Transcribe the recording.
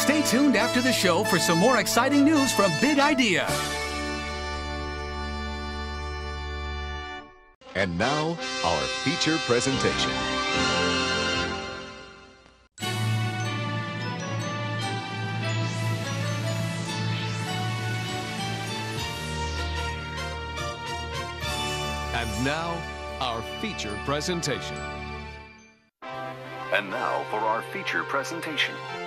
Stay tuned after the show for some more exciting news from Big Idea. And now, our feature presentation. And now, our feature presentation. And now for our feature presentation.